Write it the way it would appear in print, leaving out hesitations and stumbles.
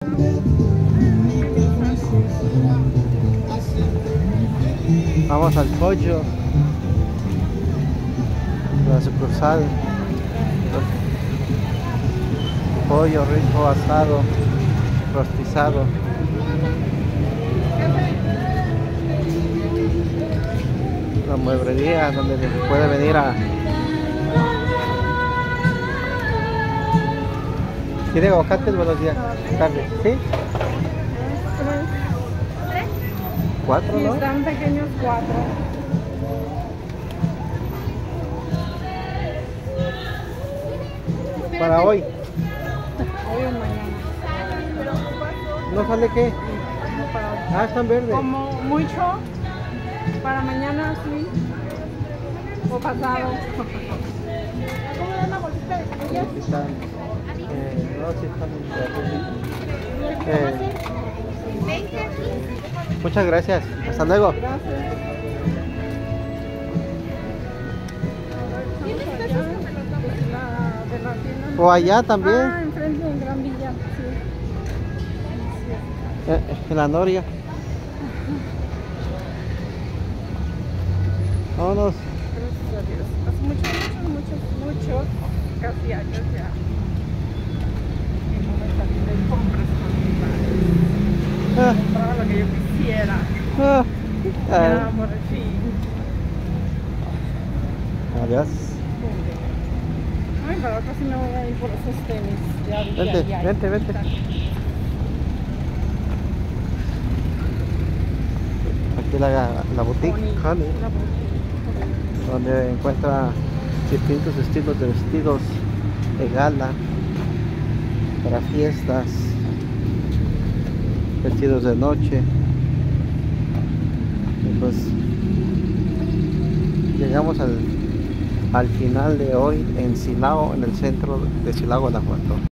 Vamos al pollo, la sucursal. Pollo rico asado, rostizado. La mueblería donde puede venir a... ¿Tiene aguacates? Buenos días. Tarde. ¿Sí? ¿Tres? ¿Cuatro, Y no? están pequeños 4. Para hoy. Hoy o mañana. ¿No sale qué? No para hoy. Ah, están verdes. Como mucho para mañana, sí. O pasado. ¿Cómo dan la bolsita de cebollas? Sí están, no, sí están verdes. Muchas gracias. Hasta luego. Gracias. De la tienda. O allá también, Ah, enfrente en Gran Villa, sí. en la Noria. Vámonos. Gracias a Dios. Hace muchos, casi años ya. Que no me salí de compras con mi madre. Ah, Compraba lo que yo quisiera. ah, Ya, ah. por fin. Adiós. Ay, pero casi me voy a ir por esos tenis. Ya vi Vente, ahí hay. vente, vente. Aquí la boutique Honey. Honey, La boutique. donde encuentra distintos estilos de vestidos de gala para fiestas, vestidos de noche. Y pues llegamos al final de hoy en Silao, en el centro de Silao, Guanajuato.